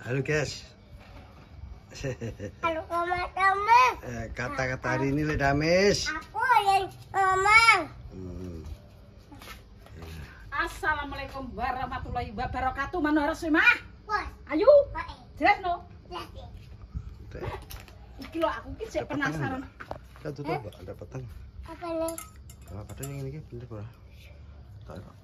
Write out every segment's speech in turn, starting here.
Halo guys. Halo teman-teman. Kata-kata hari ini Le Damis. Aku yang ngomong. Assalamualaikum warahmatullahi wabarakatuh. Mano harus mah? Ayo. Jelas no? Iki lo aku ki sik penasaran. Tuh ada petang. Apa nih? Kalau petang yang ini bener ora? Tak ada.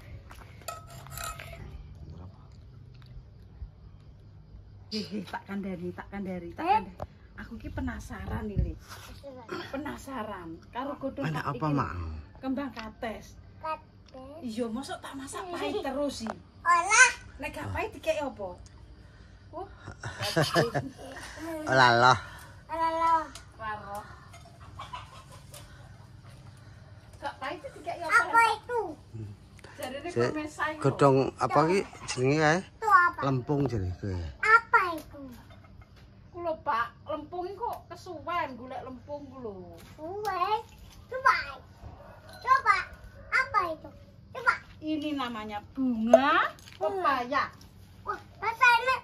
Tak kandari. Aku ki penasaran nih, Le. Penasaran karo godhong Anak apa, Mak? Kembang kates. Kates. Iya, mosok tak masak pahit terus sih. Olah. Nek gak pahit dikek apa? Oh. Olalah. Halo. Karo. Gak pahit dikek apa? Apa itu? Jarene kok mesai. Godhong apa ki jenenge kae? Itu apa? Lempung jenenge. Apa itu? Kulo Pak, lempung iki kok kesuwen golek lempung ku lho. Wes. Coba. Coba. Apa itu? Coba. Ini namanya bunga pepaya. Wah, rasanya.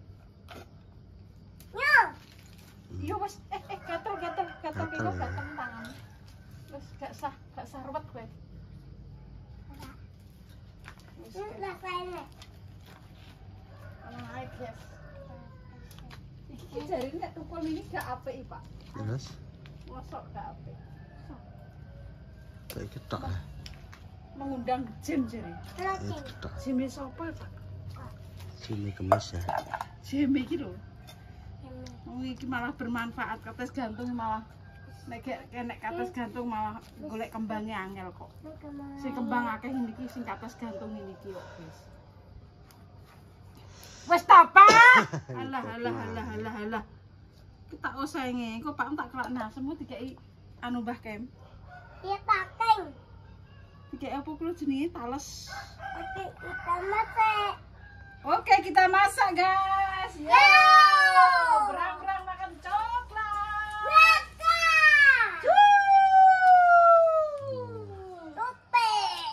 Yo. Iya wis gatel iki kok gak kentang. Wis gak sah ruwet kowe. Wis Rasanya. ae guys. Iki jarine nek tukul ini gak apik, Pak. Terus Mosok gak apik. kayak ketok. Mengundang jin jare. Loceng. Ketok. Jime sapa, Pak? Sini kemas ya. Jime iki lho. Wong iki malah bermanfaat, kates gantung malah nek enek kates gantung malah golek kembange angel kok. Si kembang akeh iki sing kates gantung iki kok, guys. Wes ta, Pak. Alah. Kita osenge, kok Pak tak kelakna semua dikeki anu Mbah Kem. Iya pakai. Dikeki apa kulo jenenge tales. Oke, kita masak. Oke, kita masak, guys. Yo! Berang-berang makan coklat. Makan. Sope.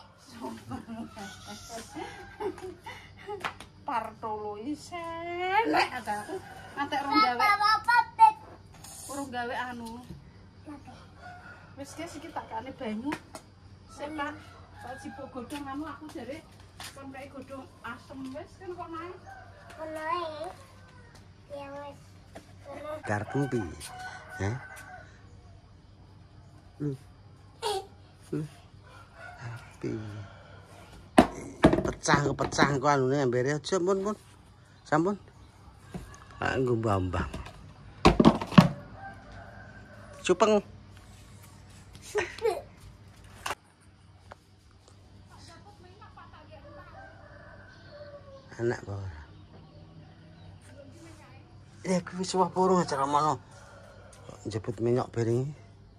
Partolo isen. Antek urung gawe anu. Wis guys iki tak kane banyu. Sik Pak, sak sibuk godhong anu aku jare kon kae godhong asem wis kan kok naik. Menaik. Ya wes. Garpu pi. Pi. Pecah kok anune embere aja pun. Sampun. Nggo mbambang. Cupeng. Anak bawah. Aku wis wah porong aja romono. Njebut minyak bering.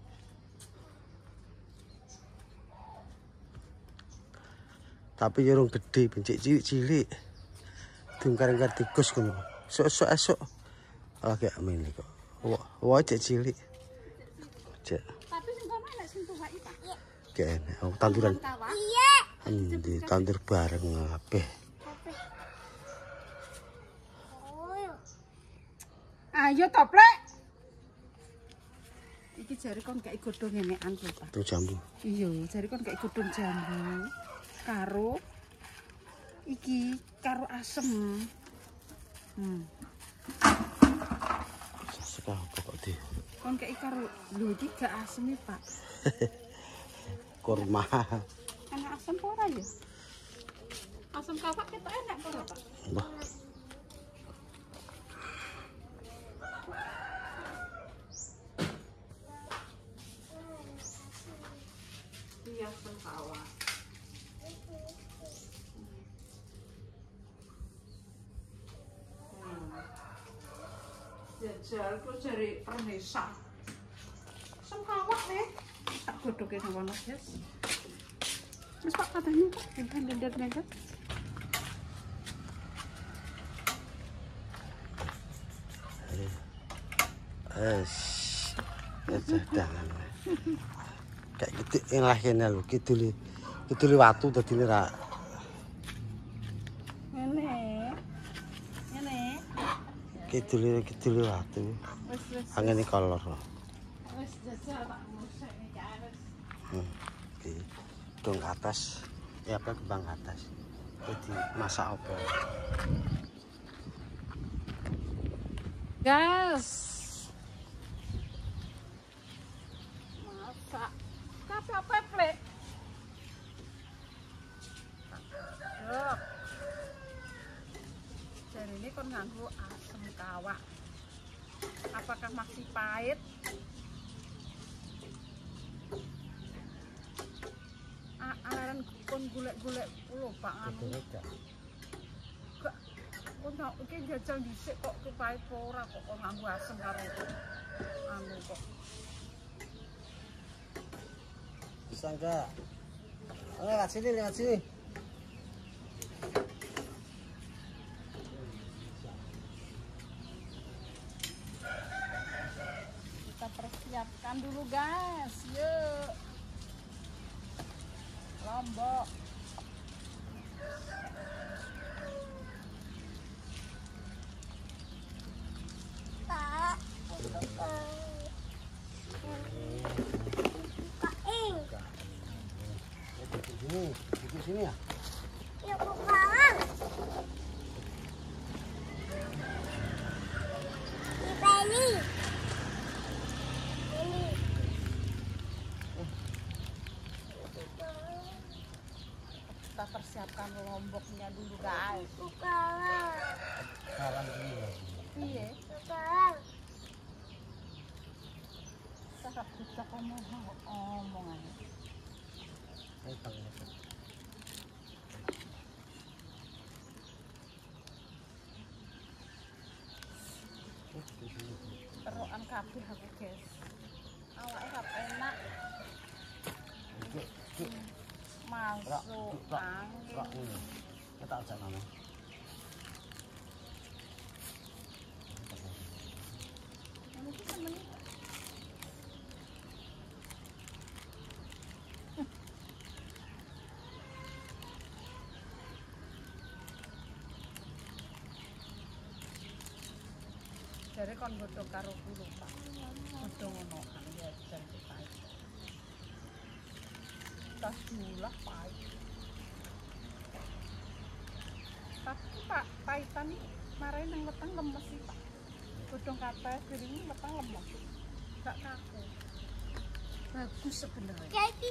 Tapi yorong gede, bencik cilik-cilik. Dungkar-ngkar tikus ngono. Esuk. Lagi amene kok. Wah cek cilik. Cek. Tapi sing kono enek sing tuwaki, Pak. Kene, tanduran. Iya. Endi tandur bareng kabeh. Ayo toplek. Iki jare kon kei godhong enekan lho, Pak. Tuh jambu. Iya, jare kon kei godhong jambu. Karo asem. Suka kok di. Kon kei karo lho iki gak asem Pak. Kurma. Enak asem apa ora ya? Asem kawak ketok enak apa ora, Pak? Wah. Iya, asem kawak. Jajal kok jari permesa. Asem kawak nih. Tak godhoke nang kono, guys. Wis Pak katanya kok blender. Jangan. Kayak gitu lah kene lho, kidul watu dadine ra. Ngene. Kidul watu. Wis. Angene kolor. Wis jajal tak musik iki guys. Di dong atas. Ya apa kembang atas. Jadi masak apa? Gas. Masak. Tapi apa plek? Dok. Jadi ini kon nganggo asam kawak. Apakah masih pahit? Alaran kon golek-golek pulo Pak anu. Gak kon tau iki jajal dhisik kok kepahit apa ora kok kon nganggo asam karo anu kok. Bisa enggak? Lewat sini. Kita persiapkan dulu guys, yuk. Lombok. Tak. Bukain. Di sini ya. Ya bukaan. Di beli. Kita persiapkan lomboknya dulu guys. Bukaan. Sekarang dulu. Iya. Bukaan. Kita bisa omongannya. Terokan kabeh aku guys. Awake gak enak. Masuk angin. Kita ajak nama. Dari kon godhong karo kulo Pak. Godhong ngono kan ya jan pahit. Tas julah pahit. Tapi Pak, pahitan iki marahin nang weteng lemes sih Pak. Godhong kates piring weteng lemes. Gak kaku. Bagus sebenarnya. Jadi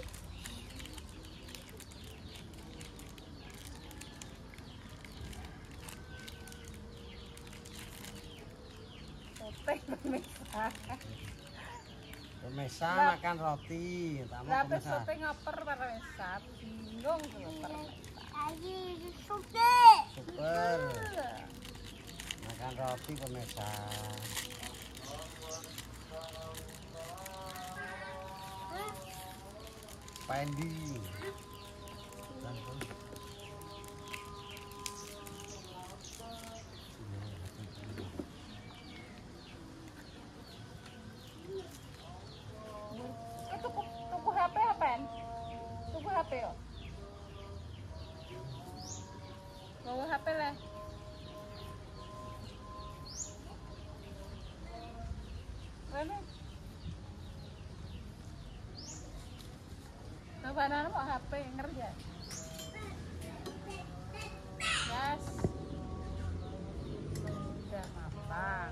Teh pemirsa. Pemirsa makan roti. Lah besok ngoper pemirsa. Bingung tuh pemirsa. lagi super. Super. Makan roti pemirsa. Pendi. Tuku HP apaan? Tuku HP yo. Bawa HP lah. Mana? Kabaran mau HP ngerja. Yes. Udah matang.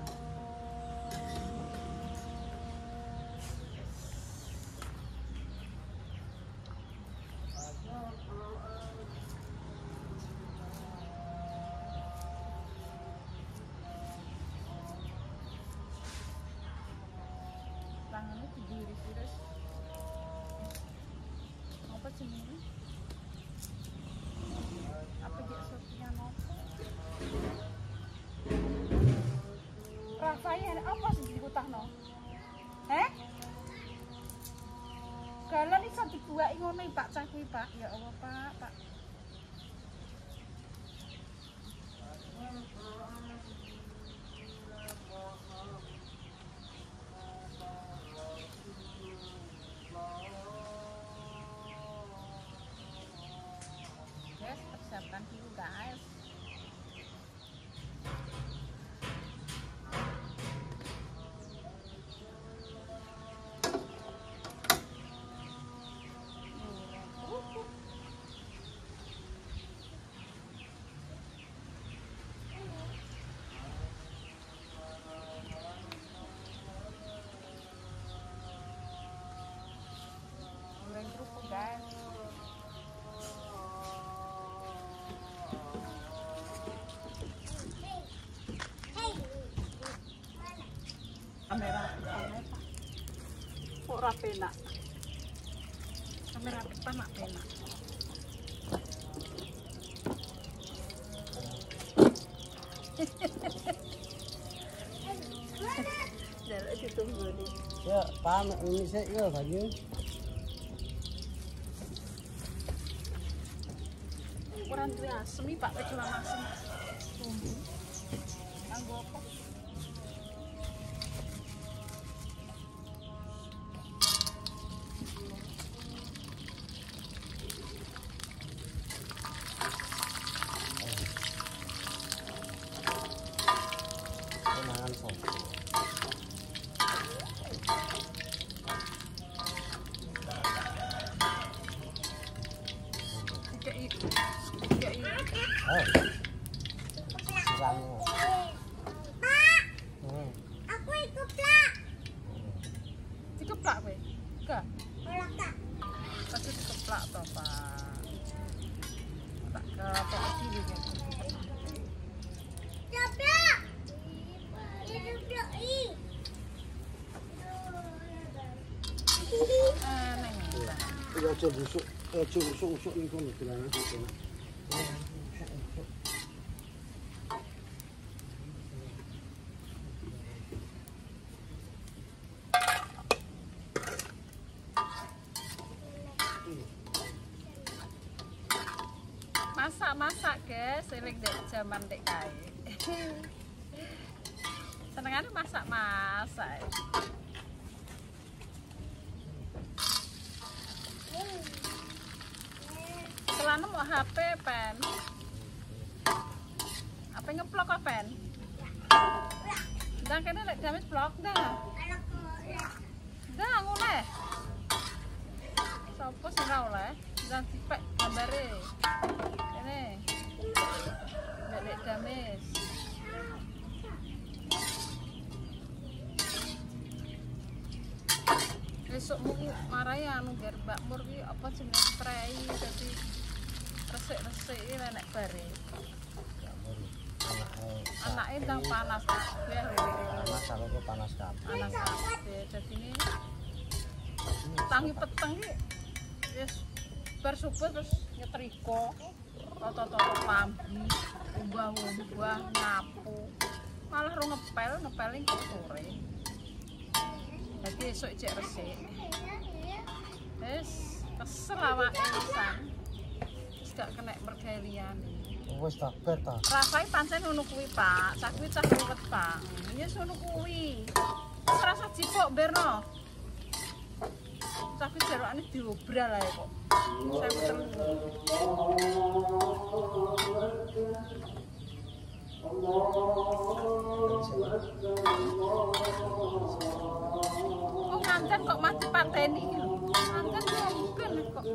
Tangannya diiris-iris. Apa jenenge? Apa dia sopinya nopo? Rasanya apa sih dikutahno? Heh? Galon iso dibuaki ngono Pak cah kuwi Pak. Ya Allah Pak. Guys, persiapkan dulu guys. Kamera ora penak. Kamera depan mak penak. Jalan ditunggu nih. Ya, pamek ini sih ya Banyu. Ukuran duwe asem iki Pak kecuali asem. Bumbu. Kanggo apa? Mangan sopo. Silamu. Pak, aku ikut Pak. Dikeplak kowe. Enggak. Olak tak? Pasti dikeplak to, Pak. Tak keplak iki iki. Coplak. Hidup doi. Neng. Ya aja busuk ning kono dolanan iki. Masak guys, eling dek jaman dek kae. Senengane masak. Celana mau HP pen. Apa ngeplok apa pen? Ndang kene lek damis blok dah. Dah ngoleh. Sopo sing ora oleh? Ndang dipek gambare. Kene. Lek damis. Besok mau marai anu biar Mbak Mur ki apa jenenge spray dadi resik-resik iki nek bare. Anake ndang panas kabeh. Panas aku panas kabeh. Panas kabeh. Dadi ini tangi peteng ki wis bar subuh terus nyetrika. Toto-toto lambi, ubah-ubah nyapu. Malah ro ngepeling kok sore. Jadi esok cek resik. Wis kesel awake pisan. Wis gak kena mergawe liyane. Wis tak ber ta. Rasane pancen ngono kuwi, Pak. Cah kuwi cah ruwet, Pak. Ya ngono kuwi. Wis rasa jipuk berno. Cah kuwi jerokane diobral ae kok. Saya telu. Oh nganten kok mati pateni iki lho. Nganten mungkin kok.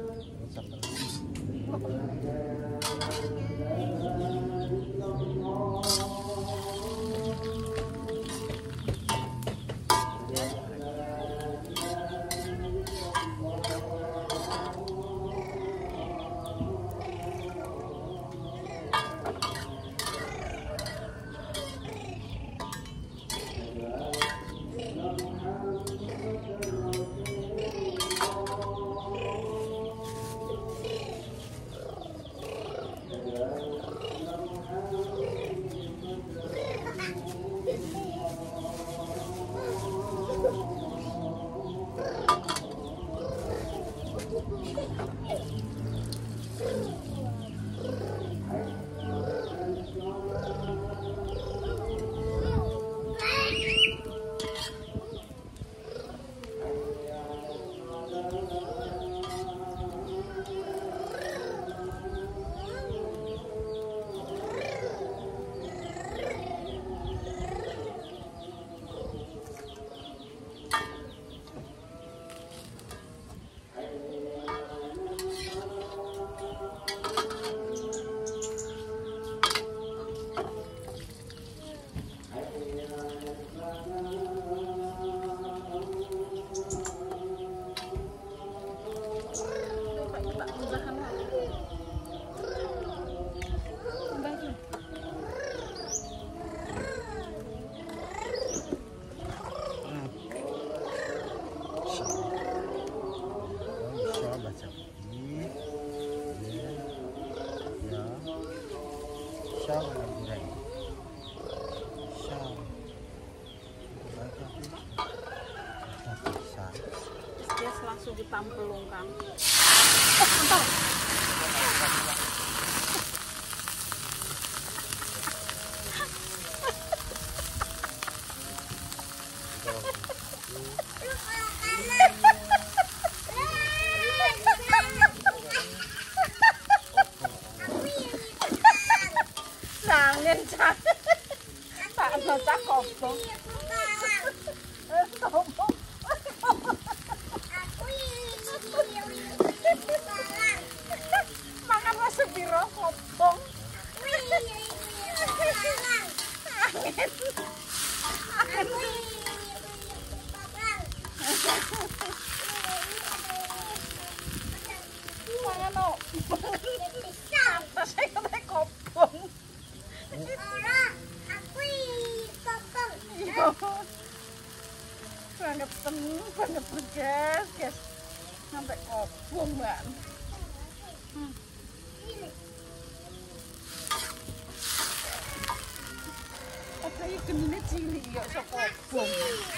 iki tampelung Kang. Bentar. Nangin cak. Tak ngocak kobong. Makan masuk biro kobong. Mangan no. Saya kata kobong. Banget guys. Sampai kobong, Mbak. Apa iki genine cilik ya sok kobong.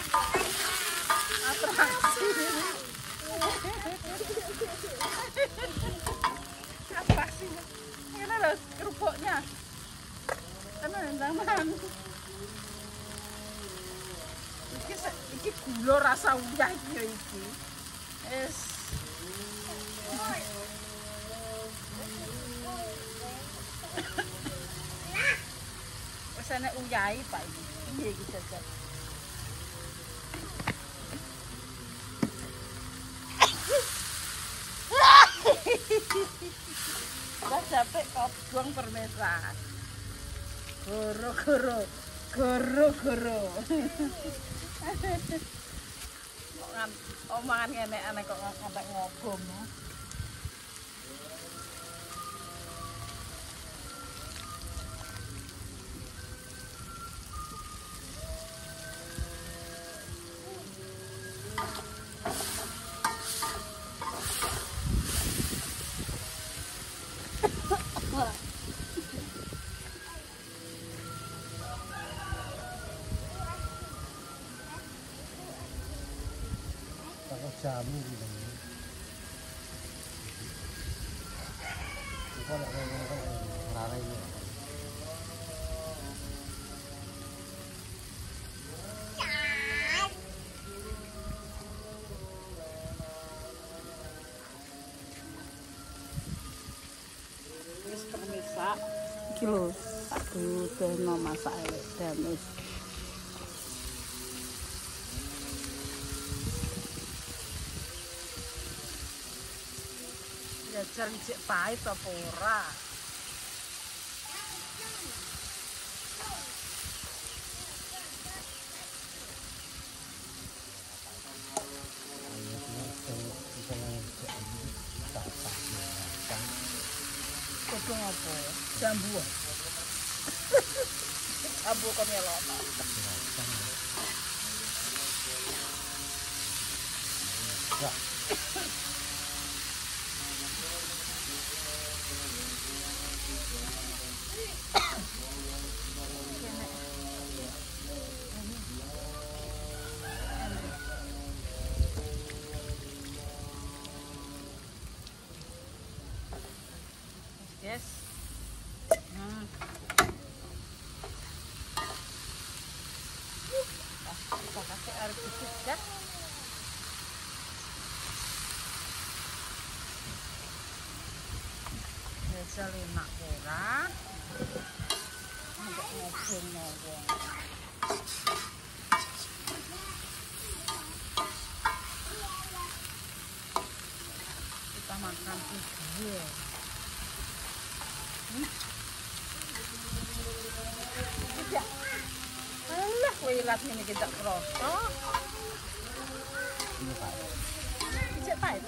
Atraksi. Atraksinya. Ini loh kerupuknya. Teman-teman. Iki gula rasa uyah iki ya iki. Es. Wis enek uyahe Pak iki. Piye iki jajan? Wes capek kobong permesan. Goro-goro. Omongan ngene aneh kok ngantek ngobong. Jamu gitu. Kita nak ngarang ini. Wis permisak iki lho, tak dudehno masak dan wis jajar ijek pahit apa ora. Kodong apa? Jambu. Jambu kok melok. Ya. Yes. Kita kasih air putih ya. Biasa lemak ora. Untuk ngobong-ngobong. Kita makan juga. Tidak. Alah, wilat ini kita kroso. Ini Pak. Ijek pahit.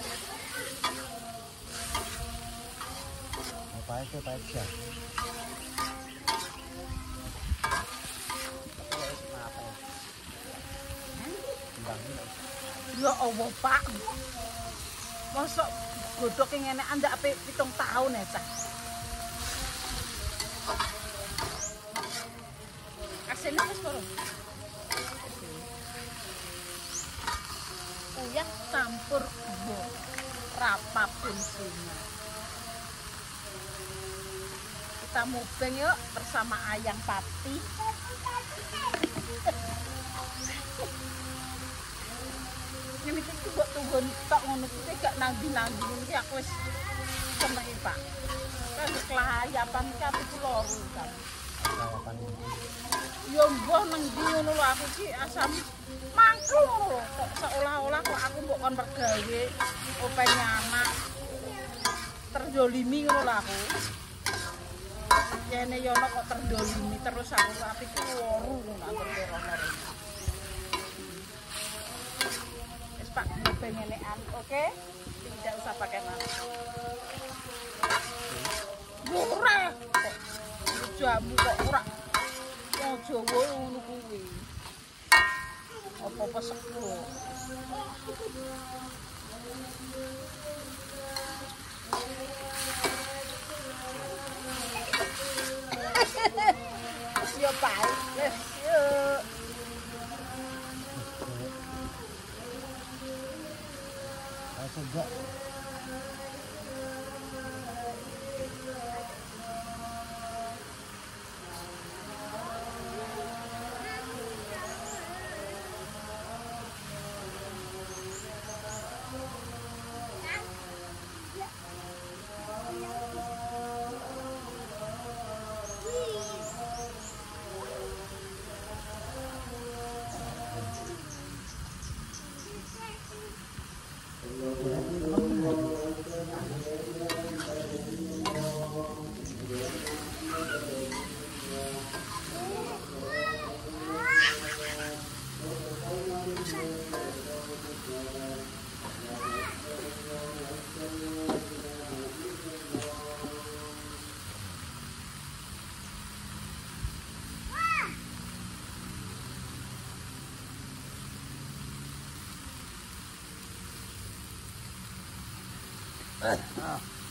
Pahit aja. Ya Allah, Pak. Mosok godhok ngene andak ape 7 tahun ya, Cah. Asene wis poro. uyah campur bumbu rapapun bunga. Kita mubeng yuk bersama Ayang Pati. Ini iki kok tunggon tok ngono kuwi gak nanggi-nanggi iki aku wis seneng Pak. Kan kelayapan iki atiku loro kan. Kelayapan. Yo mbah nang ndi ngono lho aku iki asam mangkel ngono lho. Kok seolah-olah kok aku mbok kon pergawe openg anak. Terjolimi ngono lho aku. Kene yo ono kok terdolimi terus aku atiku loro ngono antar rono. Pak, pengenean, oke? Tidak usah pakai nasi. Murah kok. Jamu kok murah. Wong Jawa ngono kuwi. Apa peseko? Yo Pak, wis yuk. Sejak Ah.